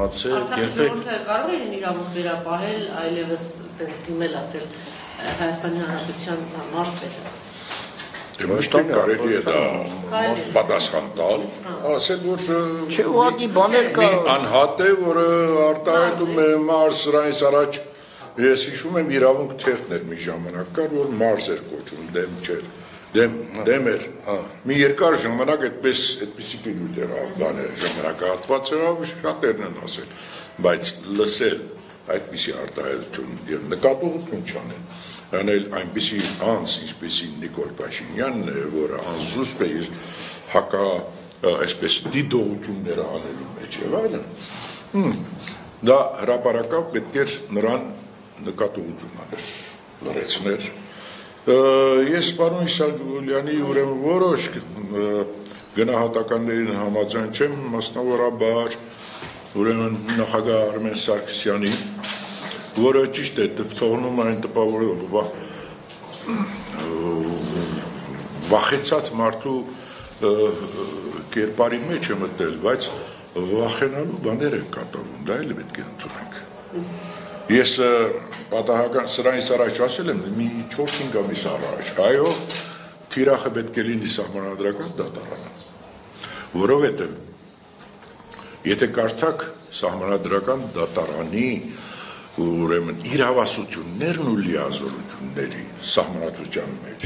մնացել Արցախի կարող են իրավունք վերապահել, այլևս տենց դիմել ասել Հայաստանի Հանրապետության մարզերը։ Ոչ կարելի է դա պատասխան տալ, ասել որ չէ ուղղակի բաներ կա անհատ է, որը արտահայտում է մարզ սրանից առաջ ես հիշում եմ իրավունք թերթներ մի ժամանակ կար, որ մարզ էր կոչում, դեմ չէր, դեմ էր, մի երկար ժամանակ այդպիսի կինույթ եղավ, բաներ ժամանակահատված եղավ, շատերն են ասել, բայց լսել այդպիսի արտահայտություն եւ նկատողություն չանել անել այնպիսի անձ, ինչպեսի Նիկոլ Փաշինյանն է, որը անզուսպ է իր հակա այսպես դիտողությունները անելու մեջ եւ այլն, դա հրապարակավ պետք էր նրան նկատողություն աներ, լրացներ։ Ես պարոն Իսագուլյանի ուրեմն որոշ գնահատականներին համաձայն չեմ, մասնավորաբար ուրեմն նախագահ Արմեն Սարգսյանի որը ճիշտ է թողնում այն վախեցած մարդու կերպարի մեջ է մտել, բայց վախենալու բաներ են կատարվում, դա էլ պետք է ընդունենք։ Ես պատահական սրանից առաջ ասել եմ մի 4-5 ամիս առաջ, այո, թիրախը պետք է լինի սահմանադրական դատարան, որովհետև եթե կարդաք սահմանադրական դատարանի ուրեմն իրավասություններն ու լիազորությունների սահմանադրության մեջ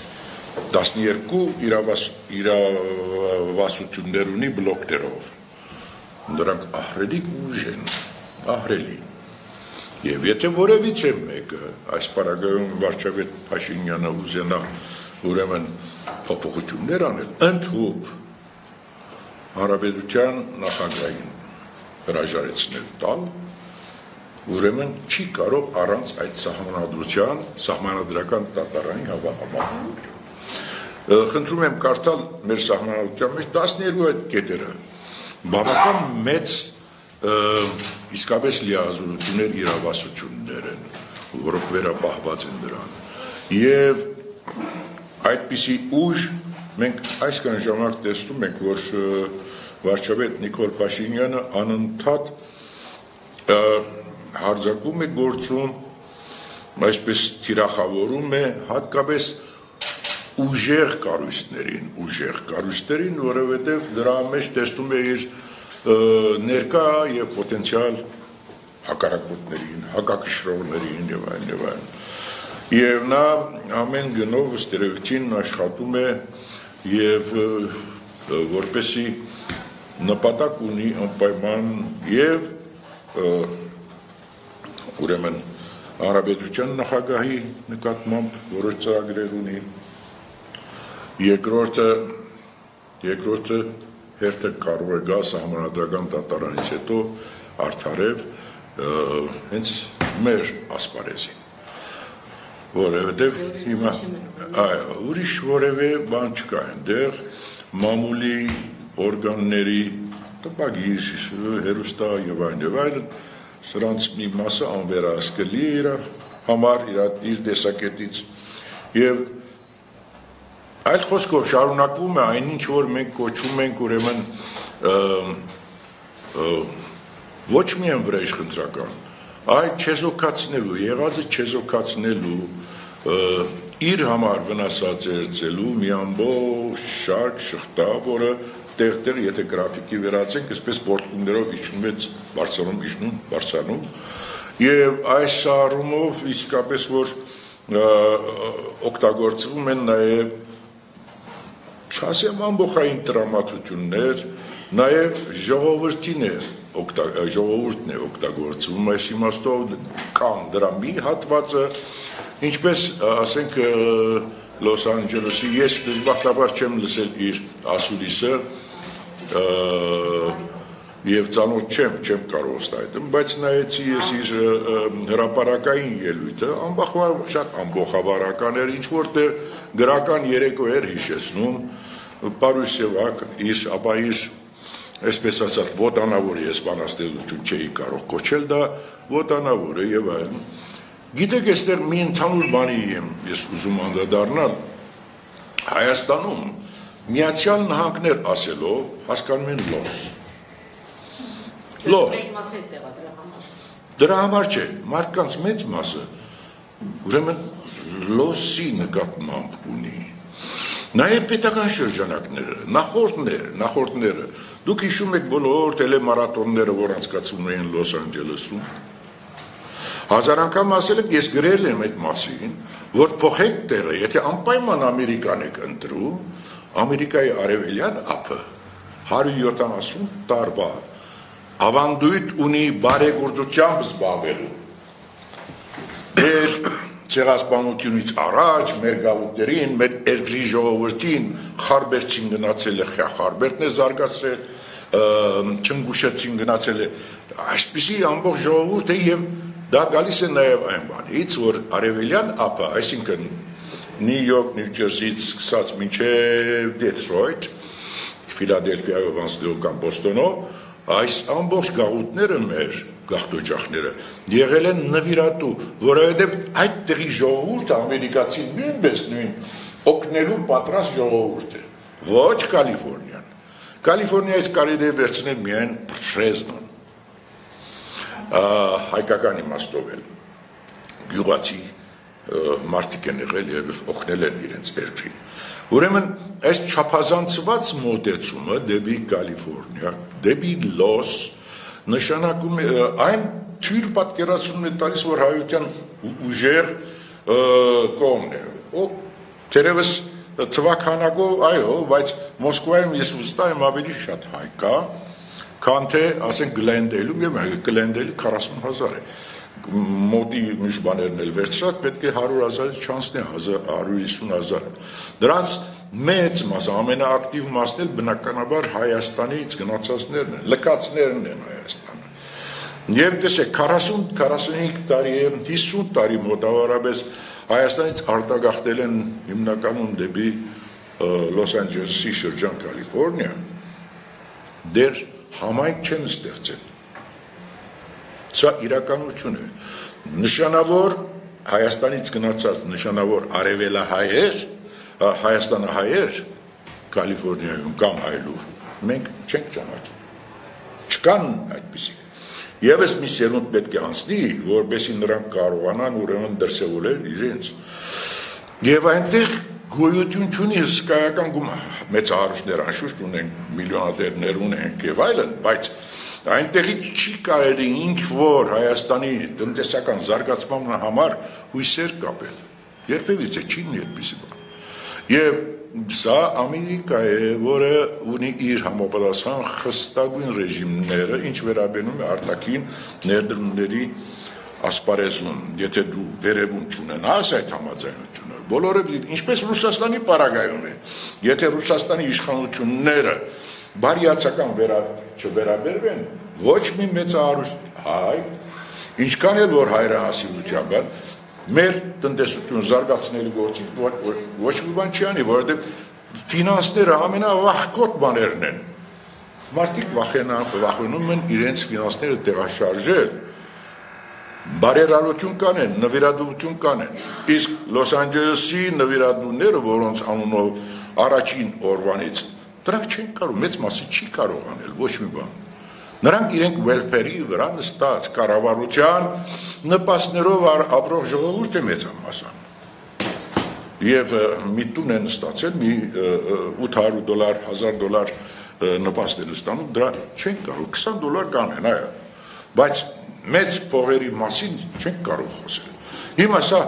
12 իրավասություններ ունի բլոկներով նրանք ահռելի ուժ են ահռելի եւ եթե որևիցե մեկը այս պարագայում վարչապետ Փաշինյանը ուզենա ուրեմն փոփոխություններ անել ընդհուպ հանրապետության նախագահին հրաժարեցնել տալ ուրեմն չի կարող առանց այդ սահմանադրության, սահմանադրական դատարանի հավանականություն։ Խնդրում եմ կարդալ մեր սահմանադրության մեջ 12 այդ կետերը, բավական մեծ իսկապես լիազորություններ իրավասություններ են, որոնք վերապահված են դրան։ Եվ այդպիսի ուժ մենք այսքան ժամանակ տեսնում ենք, որ վարչապետ Նիկոլ Փաշինյանը անընդհատ հարձակում է գործում, այսպես թիրախավորում է հատկապես ուժեղ կառույցներին, որովհետև դրա մեջ տեսնում է իր ներկա եւ պոտենցիալ հակառակորդներին, հակակշռողներին եւ այլն։ Եվ նա ամեն գնով ըստ երևույթին աշխատում է եւ որպեսի նպատակ ունի անպայման եւ ուրեմն հանրապետության նախագահի նկատմամբ որոշ ծրագրեր ունի երկրորդը հերթը կարող է գա սահմանադրական դատարանից հետո արդարև հենց մեր ասպարեզին որովհետև հիմա ուրիշ որևէ բան չկա այնտեղ մամուլի օրգանների տպագիր հերոստա եւ այլն սրանց մի մասը անվերահսկելի է իր համար իր տեսակետից եւ այլ խոսքով շարունակվում է այնինչ որ մենք կոչում ենք ուրեմն ոչ միայն վրեժխնդրական այլ չեզոքացնելու եղածը չեզոքացնելու իր համար վնասածերծելու մի ամբողջ շարք շղթա որը տեղ եթե գրաֆիկի վերածենք, այսպես պորտկումներով իջնում է բարձրանում եւ այս առումով իսկապես որ օգտագործվում են նաեւ չասեմ ամբողջային տրամադրություններ, նաեւ ժողովրդն է օգտագործվում այս իմաստով կան դրա մի հատվածը ինչպես ասենք Լոս Անջելեսի ես բախտաբար չեմ լսել իր ասուլիսը եւ ծանոթ չեմ կարող ստայտեմ, բայց նայեցի ես իր հրապարակային ելույթը, շատ ամբողջավարական էր, ինչ որտեղ գրական երեկո էր հիշեցնում, Պարուսևակ իր այսպես ասած ոտանավոր ես բանաստեղծություն չէի կարող կոչել դա ոտանավոր է եւ այլն։ Գիտեք, այստեղ մի ընդհանուր բանի եմ ես ուզում անդրադառնալ Հայաստանում Միացյալ Նահանգներ ասելով հասկանում են լոս։ Լոս։ Մեծ մասը է տեղա դրա համար։ Դրա համար չէ, մարդկանց մեծ մասը ուրեմն լոսի նկատմամբ ունի։ Նաև պետական շրջանակները, նախորդները, դուք հիշում եք բոլոր տելեմարաթոնները, որ անցկացվում էին Լոս Անջելեսում։ Հազար անգամ ասել եք, ես գրել եմ այդ մասին, որ փոխեք տեղը, եթե անպայման Ամերիկան եք ընտրում, Ամերիկայի արևելյան ափը 170 տարվա ավանդույթ ունի բարեգործությամբ զբաղվելու։ Մեր ցեղասպանությունից առաջ մեր գաղութներին, մեր երկրի ժողովրդին խարբերցին գնացել է, խարբերտն է զարգացրել, չնգուշեցին գնացել է, այսպիսի ամբողջ ժողովուրդ է եւ դա գալիս է նաեւ այն բանից, որ արևելյան ափը, այսինքն Նյու Յորք, Նյու Ջերսիից սկսած մինչեւ Դեթրոյթ, Ֆիլադելֆիայով անցնելով կամ Բոստոնով, այս ամբողջ գաղութները մեր գաղթօջախները եղել են նվիրատու, որովհետև այդ տեղի ժողովուրդը ամերիկացին նույնպես նույն օգնելու պատրաստ ժողովուրդ է, ոչ Կալիֆոռնիան։ Կալիֆոռնիայից կարելի է վերցնել միայն Ֆրեզնոն, հայկական իմաստով էլ գյուղացի մարդիկ են եղել եւ օգնել են իրենց երկրին։ Ուրեմն այս չափազանցված մոտեցումը դեպի Կալիֆոռնիա, դեպի Լոս նշանակում է այն թույլ պատկերացնում է տալիս, որ հայության ուժեղ կողմն է։ Թերևս թվականակով այո, բայց Մոսկվայում ես վստահ եմ ավելի շատ հայ կա, քան թե ասենք Գլենդեյլում եւ Գլենդեյլը 40,000 է։ Մոտի մյուս բաներն էլ վերցրած պետք է 100,000-ից չանցնի 150,000։ Դրանց մեծ մասը, ամենաակտիվ մասն էլ բնականաբար Հայաստանից գնացածներն են, լքածներն են Հայաստանը։ Եվ տեսեք 40-45 տարի է, 50 տարի մոտավորապես Հայաստանից արտագաղթել են հիմնականում դեպի Լոս Անջելեսի շրջան Կալիֆոռնիա, դեռ համայնք չեն ստեղծել։ Սա իրականություն է։ Նշանավոր Հայաստանից գնացած նշանավոր արևելահայեր, հայաստանահայեր Կալիֆոռնիայում կամ այլուր մենք չենք ճանաչում։ Չկան այդպիսի։ Եվս մի սերունդ պետք է անցնի, որպեսզի նրանք կարողանան ուրեմն դրսևորել իրենց։ Եվ այնտեղ գոյություն չունի հսկայական գումար։ Մեծ հարուստներ անշուշտ ունենք, միլիոնատերներ ունենք եւ այլն, բայց այնտեղի չի կարելի ինչ-որ Հայաստանի տնտեսական զարգացման համար հույսեր կապել։ Երբևիցե չի այդպիսի բան։ Եվ սա Ամերիկա է, որը ունի իր համապատասխան խստագույն ռեժիմները, ինչ վերաբերում է արտաքին ներդրումների ասպարեզում, եթե դու վերևում չունենաս այդ համաձայնությունը, բոլորը ինչպես Ռուսաստանի պարագայում է, եթե Ռուսաստանի իշխանությունները բարիացական չվերաբերվեն, ոչ մի մեծահարուստ հայ, ինչքան էլ որ հայրենասիրությամբ են, մեր տնտեսություն զարգացնելու գործին ոչ մի բան չի անի, որովհետև ֆինանսները ամենավախկոտ բաներն են։ Մարդիկ վախենում են իրենց ֆինանսները տեղաշարժել, բարերարություն կանեն, նվիրատվություն կանեն։ Իսկ Լոս Անջելեսի նվիրատվները, որոնց անունով առաջին օրվանից դրանք չեն կարող, մեծ մասը չի կարող անել ոչ մի բան։ Նրանք իրենք welfare-ի վրա նստած կառավարության նպաստներով ապրող ժողովուրդ է մեծամասն։ Եվ մի տուն են ստացել, մի $800, $1000 նպաստ են ստանում, դրա չեն կարող, $20 կանեն, այո, բայց մեծ փողերի մասին չեն կարող խոսել։ Հիմա սա,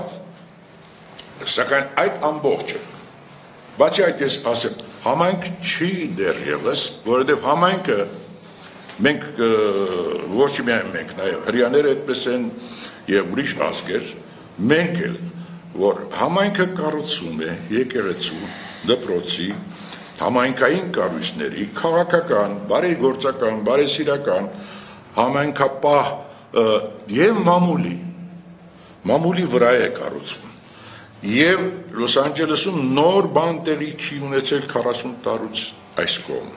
սակայն այդ ամբողջը, բացի այդ ես ասեմ, համայնք չի դեռևս, որովհետև համայնքը մենք ոչ միայն մենք, նաև հրեաները այդպես են եւ ուրիշ ազգեր, մենք էլ որ համայնքը կառուցում է եկեղեցու, դպրոցի, համայնքային կառույցների, քաղաքական, բարեգործական, բարեսիրական, համայնքապահ եւ մամուլի վրա է կառուցվում։ Եվ Լոս Անջելեսում նոր բան տեղի չի ունեցել 40 տարուց այս կողմ։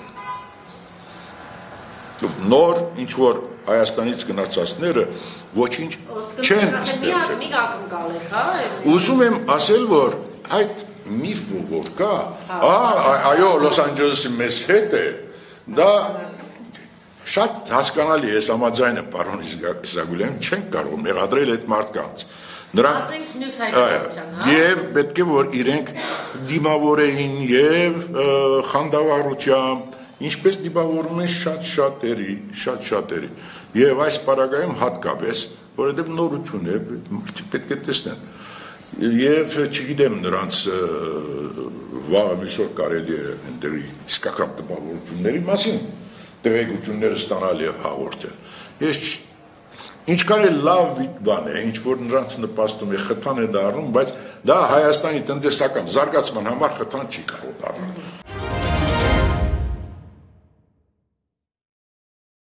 Նոր ինչ-որ Հայաստանից գնացածները ոչինչ չեն ստեղծել։ Ուզում եմ ասել, որ այդ միֆը որ կա, այո, Լոս Անջելեսը մեզ հետ է, դա Շատ հասկանալի է, համաձայն եմ պարոն Իսագուլյան, չենք կարող մեղադրել այդ մարդկանց։ Նրանք Ասենք մյուս հայտարարության, հա։ Եվ պետք է որ իրենք դիմավորեին եւ խանդավառությամբ, ինչպես դիմավորում են շատ շատերի։ Եվ այս պարագայում հատկապես, որովհետեւ նորություն է, մարդիկ պետք է տեսնեն։ Եվ չգիտեմ նրանց վաղը միսօր կարելի է ընդերի իսկական տպավորությունների մասին տեղեկությունները ստանալ եւ հաղորդել։ Ես ինչքան էլ լավ բան է, ինչ որ նրանց նպաստում է, խթան է դառնում, բայց դա Հայաստանի տնտեսական զարգացման համար խթան չի կարող դառնալ։